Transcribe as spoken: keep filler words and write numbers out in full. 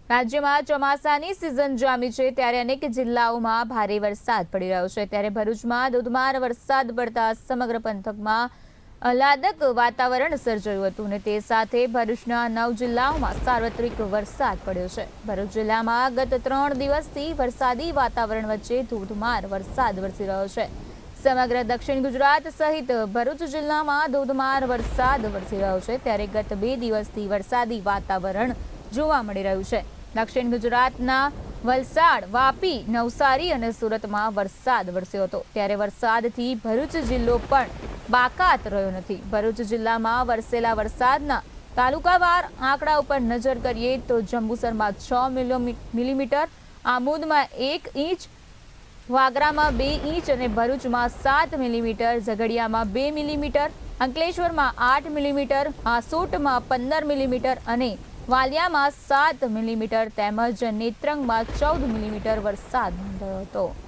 રાજ્યમાં ચોમાસાની સિઝન જામી છે ત્યારે અનેક જિલ્લાઓમાં ભારે વરસાદ પડી રહ્યો છે ત્યારે ભરૂચમાં ધોધમાર વરસાદ પડતા સમગ્ર પંથકમાં આહલાદક વાતાવરણ સર્જાયું હતું અને તે સાથે ભરૂચના નવ જિલ્લાઓમાં સાર્વત્રિક વરસાદ પડ્યો છે। ભરૂચ જિલ્લામાં ગત ત્રણ દિવસથી વરસાદી વાતાવરણ વચ્ચે ધોધમાર વરસાદ વરસી રહ્યો છે। સમગ્ર દક્ષિણ ગુજરાત સહિત ભરૂચ જિલ્લામાં ધોધમાર વરસાદ વરસી રહ્યો છે ત્યારે ગત બે દિવસથી વરસાદી વાતાવરણ જોવા મળી રહ્યું છે। દક્ષિણ ગુજરાતના વલસાડ, વાપી, નવસારી અને સુરતમાં વરસાદ વરસ્યો હતો ત્યારે વરસાદથી ભરૂચ જિલ્લો પણ બાકાત રહ્યો નથી। ભરૂચ જિલ્લામાં વરસેલા વરસાદના તાલુકાવાર આંકડા ઉપર નજર કરીએ તો જંબુસરમાં છ મિલીમીટર, આમોદમાં એક ઇંચ, વાગરામાં બે ઇંચ અને ભરૂચમાં સાત મિલીમીટર, ઝઘડિયામાં બે મિલીમીટર, અંકલેશ્વરમાં આઠ મિલીમીટર, હાસોટમાં પંદર મિલીમીટર અને વાલિયામાં સાત મિલીમીટર તેમજ નેત્રંગમાં ચૌદ મિલીમીટર વરસાદ નોંધાયો હતો।